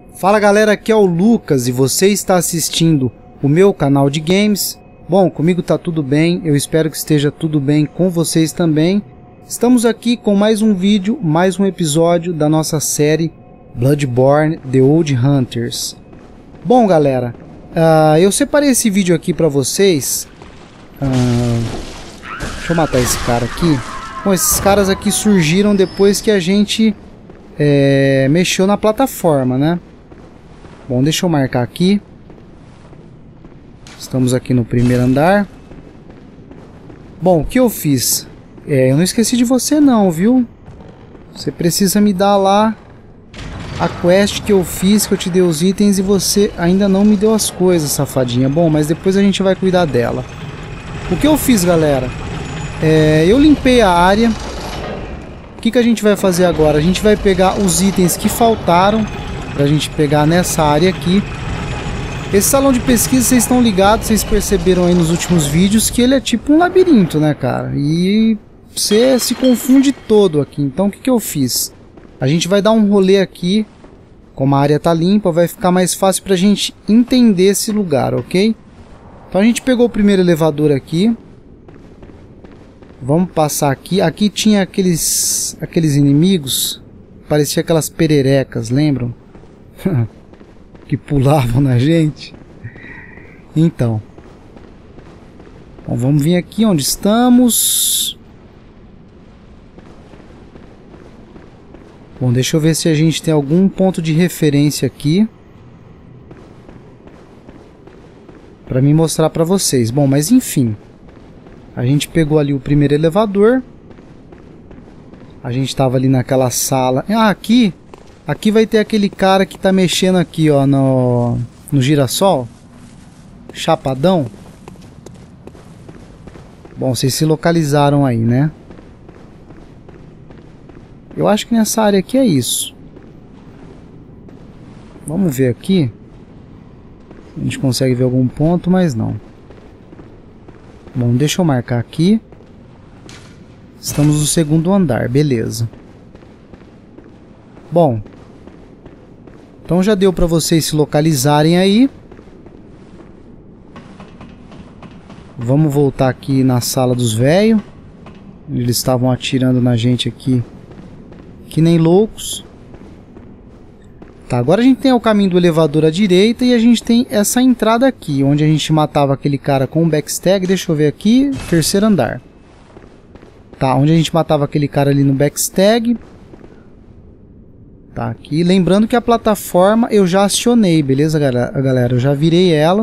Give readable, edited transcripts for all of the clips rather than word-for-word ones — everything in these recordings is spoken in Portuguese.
Fala galera, aqui é o Lucas e você está assistindo o meu canal de games. Bom, comigo tá tudo bem, eu espero que esteja tudo bem com vocês também. Estamos aqui com mais um vídeo, mais um episódio da nossa série Bloodborne The Old Hunters. Bom galera, eu separei esse vídeo aqui para vocês. Deixa eu matar esse cara aqui. Bom, esses caras aqui surgiram depois que a gente mexeu na plataforma, né? Bom, deixa eu marcar aqui. Estamos aqui no primeiro andar. Bom, o que eu fiz? Eu não esqueci de você não, viu? Você precisa me dar lá a quest que eu fiz, que eu te dei os itens e você ainda não me deu as coisas, safadinha. Bom, mas depois a gente vai cuidar dela. O que eu fiz, galera? Eu limpei a área. O que a gente vai fazer agora? A gente vai pegar os itens que faltaram pra gente pegar nessa área aqui. Esse salão de pesquisa, vocês estão ligados, vocês perceberam aí nos últimos vídeos que ele é tipo um labirinto, né, cara? E você se confunde todo aqui. Então o que eu fiz? A gente vai dar um rolê aqui. Como a área tá limpa, vai ficar mais fácil pra gente entender esse lugar, ok? Então a gente pegou o primeiro elevador aqui. Vamos passar aqui. Aqui tinha aqueles inimigos. Parecia aquelas pererecas, lembram? Que pulavam na gente. Então. Bom, vamos vir aqui onde estamos. Bom, deixa eu ver se a gente tem algum ponto de referência aqui para me mostrar para vocês. Bom, mas enfim. A gente pegou ali o primeiro elevador. A gente estava ali naquela sala. Aqui vai ter aquele cara que tá mexendo aqui, ó, no girassol. Chapadão. Bom, vocês se localizaram aí, né? Eu acho que nessa área aqui é isso. Vamos ver aqui. A gente consegue ver algum ponto, mas não. Bom, deixa eu marcar aqui. Estamos no segundo andar, beleza. Bom. Então já deu para vocês se localizarem aí. Vamos voltar aqui na sala dos velhos. Eles estavam atirando na gente aqui que nem loucos. Tá, agora a gente tem o caminho do elevador à direita e a gente tem essa entrada aqui, onde a gente matava aquele cara com o backstab. Deixa eu ver aqui, terceiro andar. Tá, onde a gente matava aquele cara ali no backstab. Tá, aqui. Lembrando que a plataforma eu já acionei, beleza, galera? Eu já virei ela.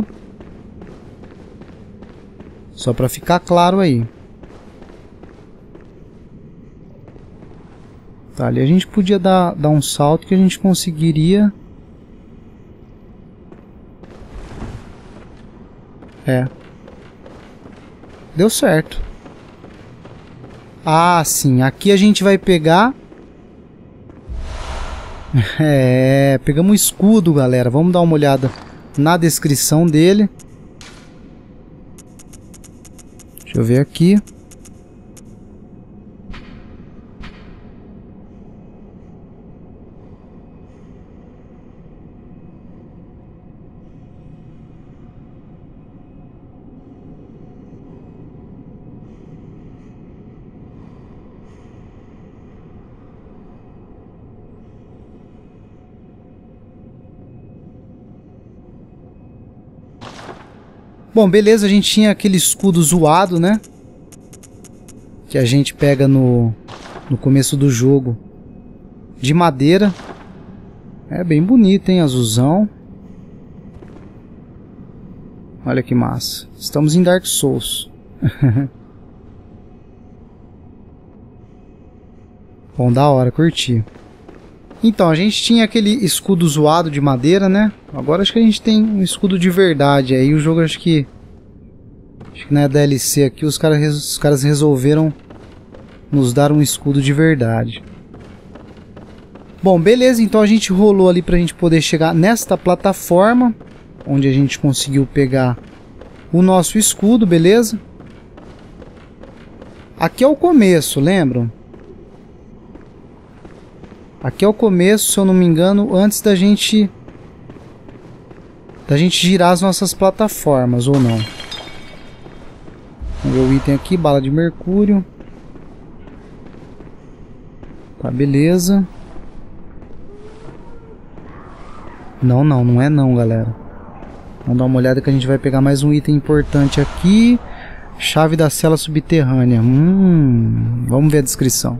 Só pra ficar claro aí. Tá, ali a gente podia dar um salto que a gente conseguiria. Deu certo. Ah, sim. Aqui a gente vai pegar... pegamos um escudo, galera. Vamos dar uma olhada na descrição dele. Deixa eu ver aqui. Bom, beleza, a gente tinha aquele escudo zoado, né? Que a gente pega no começo do jogo. De madeira. É bem bonito, hein? Azulzão. Olha que massa. Estamos em Dark Souls. Bom, da hora, curti. Então, a gente tinha aquele escudo zoado de madeira, né? Agora acho que a gente tem um escudo de verdade. Aí o jogo acho que na DLC aqui os caras resolveram nos dar um escudo de verdade. Bom, beleza. Então a gente rolou ali pra gente poder chegar nesta plataforma. Onde a gente conseguiu pegar o nosso escudo, beleza? Aqui é o começo, lembram? Aqui é o começo, se eu não me engano, antes da gente da gente girar as nossas plataformas, ou não. Vamos ver o item aqui, bala de mercúrio. Tá, beleza. Não é não, galera. Vamos dar uma olhada que a gente vai pegar mais um item importante aqui. Chave da cela subterrânea. Vamos ver a descrição.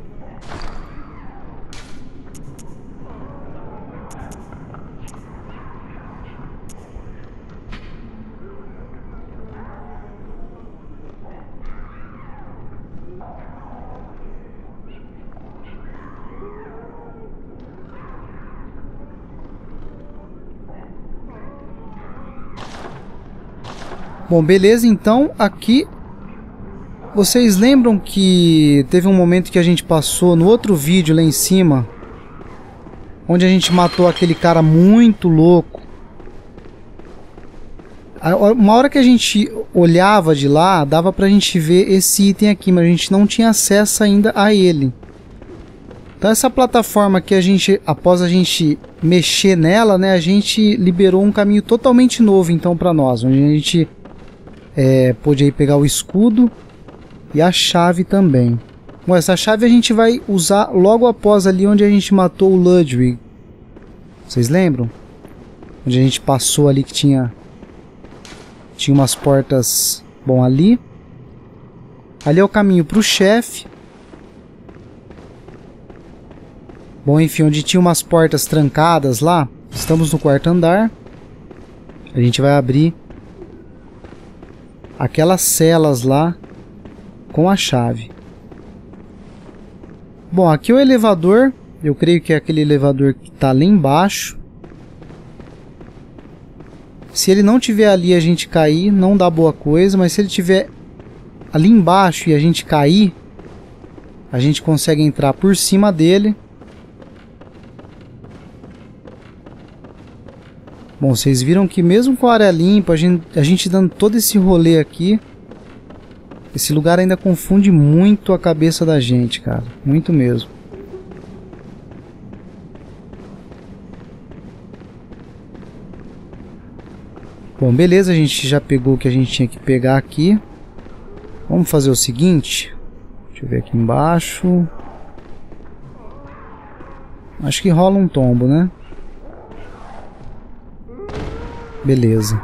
Bom, beleza, então aqui vocês lembram que teve um momento que a gente passou no outro vídeo lá em cima, onde a gente matou aquele cara muito louco. Uma hora que a gente olhava de lá, dava pra gente ver esse item aqui, mas a gente não tinha acesso ainda a ele. Então essa plataforma que a gente, após a gente mexer nela, né, a gente liberou um caminho totalmente novo então pra nós, onde a gente pôde aí pegar o escudo e a chave também. Bom, essa chave a gente vai usar logo após ali onde a gente matou o Ludwig. Vocês lembram? Onde a gente passou ali que tinha umas portas. Bom, ali é o caminho para o chefe. Bom, enfim, onde tinha umas portas trancadas lá. Estamos no quarto andar. A gente vai abrir aquelas celas lá com a chave. Bom, aqui é o elevador. Eu creio que é aquele elevador que está lá embaixo. Se ele não tiver ali a gente cair, não dá boa coisa. Mas se ele tiver ali embaixo e a gente cair, a gente consegue entrar por cima dele. Bom, vocês viram que mesmo com a área limpa, a gente dando todo esse rolê aqui, esse lugar ainda confunde muito a cabeça da gente, cara. Muito mesmo. Bom, beleza, a gente já pegou o que a gente tinha que pegar aqui. Vamos fazer o seguinte. Deixa eu ver aqui embaixo. Acho que rola um tombo, né? Beleza.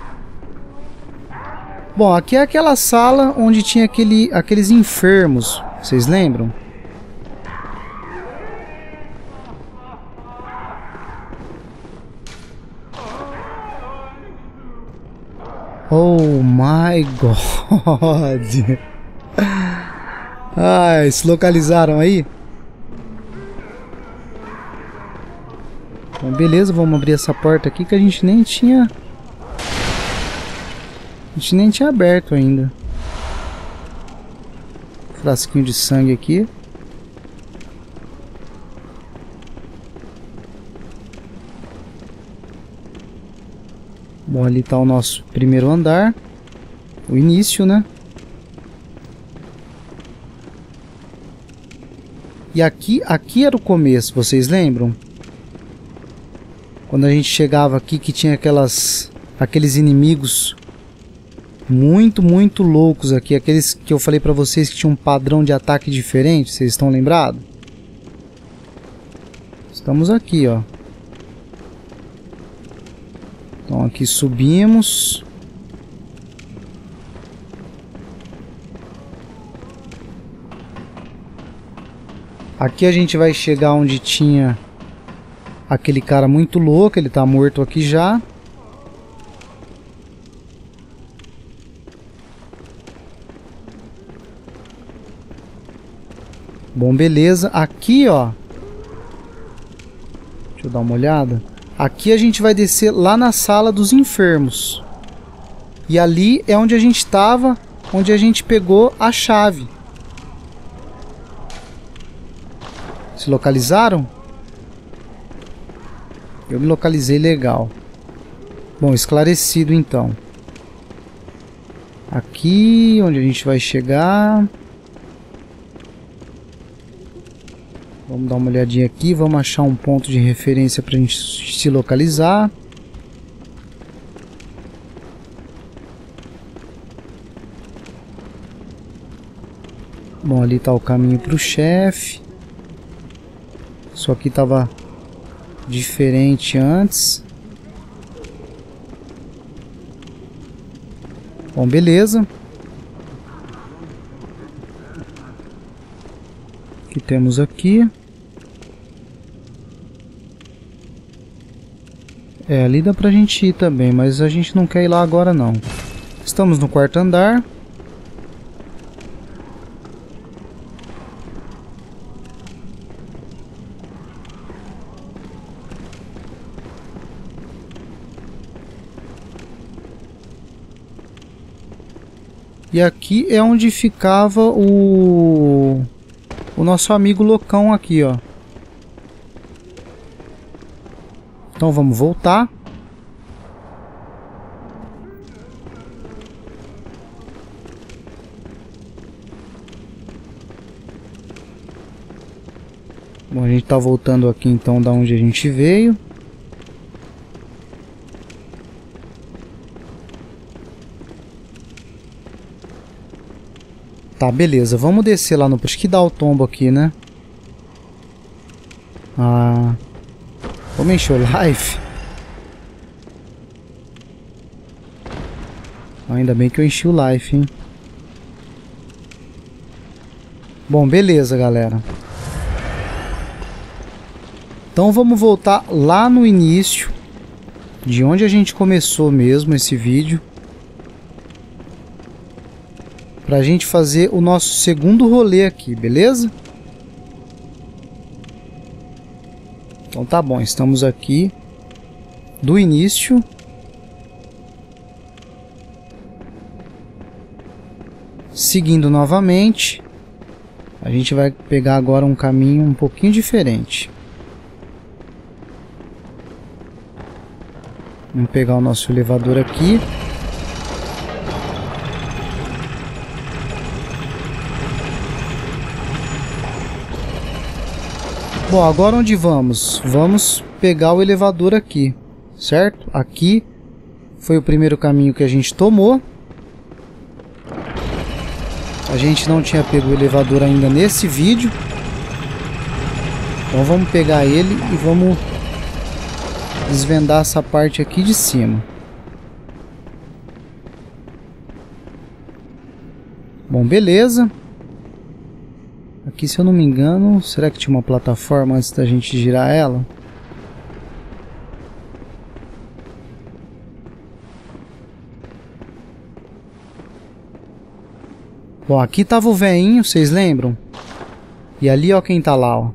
Bom, aqui é aquela sala onde tinha aqueles enfermos. Vocês lembram? Oh my God. Ai, se localizaram aí? Bom, beleza, vamos abrir essa porta aqui que a gente nem tinha... aberto ainda. Frasquinho de sangue aqui. Bom, ali está o nosso primeiro andar. O início, né? E aqui era o começo, vocês lembram? Quando a gente chegava aqui que tinha aqueles inimigos muito loucos aqui. Aqueles que eu falei pra vocês que tinham um padrão de ataque diferente. Vocês estão lembrados? Estamos aqui, ó. Então aqui subimos. Aqui a gente vai chegar onde tinha aquele cara muito louco. Ele tá morto aqui já. Bom, beleza. Aqui, ó. Deixa eu dar uma olhada. Aqui a gente vai descer lá na sala dos enfermos. E ali é onde a gente estava, onde a gente pegou a chave. Se localizaram? Eu me localizei legal. Bom, esclarecido então. Aqui, onde a gente vai chegar. Vamos dar uma olhadinha aqui, vamos achar um ponto de referência para a gente se localizar. Bom, ali tá o caminho pro chefe. Só que tava diferente antes. Bom, beleza. O que temos aqui? É, ali dá pra gente ir também, mas a gente não quer ir lá agora não. Estamos no quarto andar. E aqui é onde ficava o nosso amigo loucão aqui, ó. Então vamos voltar. Bom, a gente tá voltando aqui então da onde a gente veio. Tá, beleza. Vamos descer lá no... Acho que dá o tombo aqui, né? Ah... Vamos encher o life. Ainda bem que eu enchi o life, hein? Bom, beleza, galera. Então vamos voltar lá no início, de onde a gente começou mesmo esse vídeo, pra gente fazer o nosso segundo rolê aqui, beleza? Então tá bom, estamos aqui do início. Seguindo novamente. A gente vai pegar agora um caminho um pouquinho diferente. Vamos pegar o nosso elevador aqui. Bom, agora onde vamos? Vamos pegar o elevador aqui, certo? Aqui foi o primeiro caminho que a gente tomou. A gente não tinha pego o elevador ainda nesse vídeo. Então vamos pegar ele e vamos desvendar essa parte aqui de cima. Bom, beleza. Aqui, se eu não me engano, será que tinha uma plataforma antes da gente girar ela? Bom, aqui tava o veinho, vocês lembram? E ali, ó, quem tá lá, ó.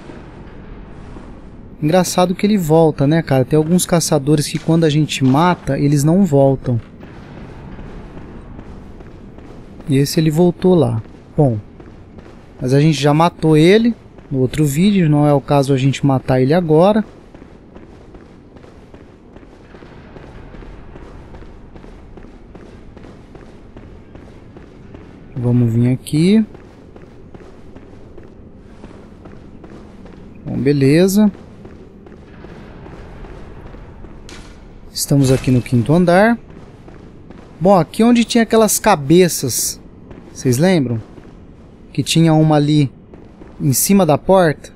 Engraçado que ele volta, né, cara? Tem alguns caçadores que quando a gente mata, eles não voltam. E esse ele voltou lá. Bom, mas a gente já matou ele no outro vídeo, não é o caso a gente matar ele agora. Vamos vir aqui. Bom, beleza. Estamos aqui no quinto andar. Bom, aqui onde tinha aquelas cabeças, vocês lembram? Que tinha uma ali em cima da porta.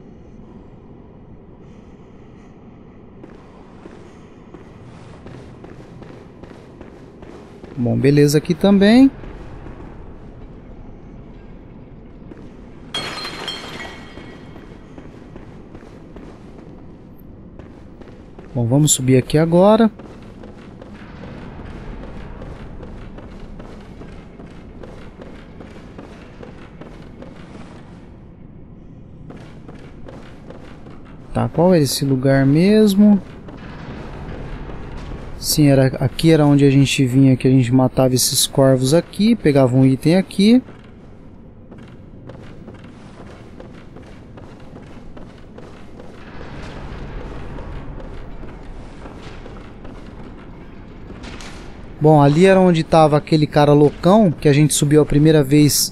Bom, beleza aqui também. Bom, vamos subir aqui agora. Tá, qual é esse lugar mesmo? Sim, aqui era onde a gente vinha, que a gente matava esses corvos aqui, pegava um item aqui. Bom, ali era onde estava aquele cara loucão que a gente subiu a primeira vez.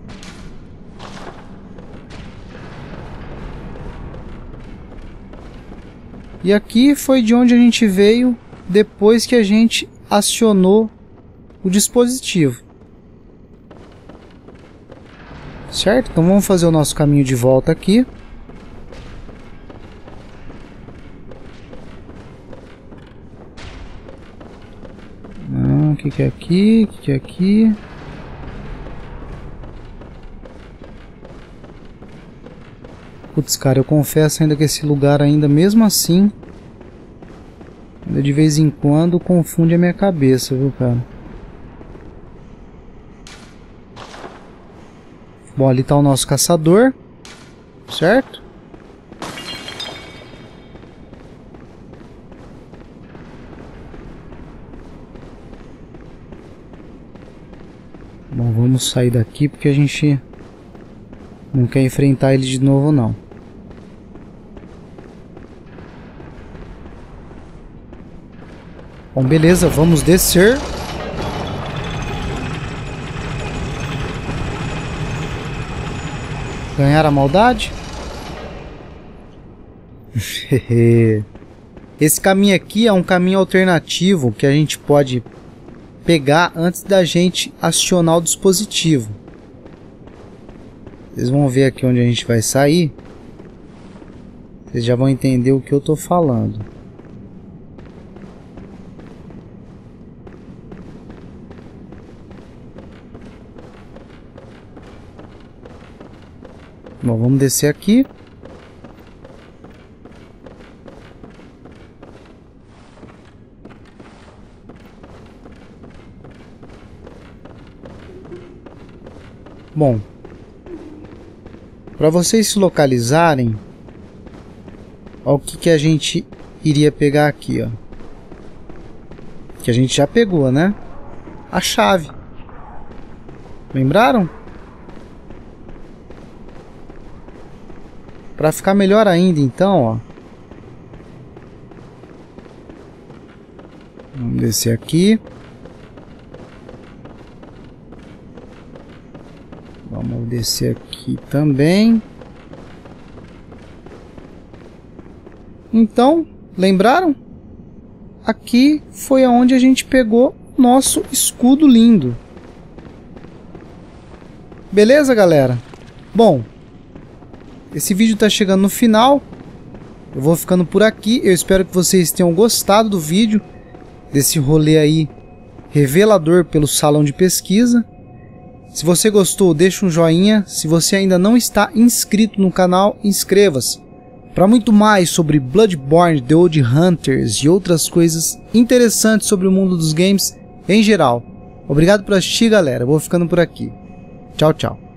E aqui foi de onde a gente veio depois que a gente acionou o dispositivo. Certo? Então vamos fazer o nosso caminho de volta aqui. O que é aqui? O que é aqui? Putz, cara, eu confesso ainda que esse lugar ainda, mesmo assim, ainda de vez em quando confunde a minha cabeça, viu, cara? Bom, ali tá o nosso caçador, certo? Bom, vamos sair daqui porque a gente não quer enfrentar ele de novo, não. Bom, beleza, vamos descer. Ganhar a maldade? Esse caminho aqui é um caminho alternativo que a gente pode pegar antes da gente acionar o dispositivo. Vocês vão ver aqui onde a gente vai sair. Vocês já vão entender o que eu tô falando. Bom, vamos descer aqui. Bom, para vocês se localizarem, olha o que a gente iria pegar aqui, ó. Que a gente já pegou, né? A chave. Lembraram? Para ficar melhor ainda, então, ó. Vamos descer aqui. Vamos descer aqui também. Então, lembraram? Aqui foi aonde a gente pegou nosso escudo lindo. Beleza, galera? Bom, esse vídeo está chegando no final. Eu vou ficando por aqui. Eu espero que vocês tenham gostado do vídeo, desse rolê aí revelador pelo salão de pesquisa. Se você gostou, deixa um joinha. Se você ainda não está inscrito no canal, inscreva-se. Para muito mais sobre Bloodborne, The Old Hunters e outras coisas interessantes sobre o mundo dos games em geral. Obrigado por assistir, galera. Eu vou ficando por aqui. Tchau, tchau.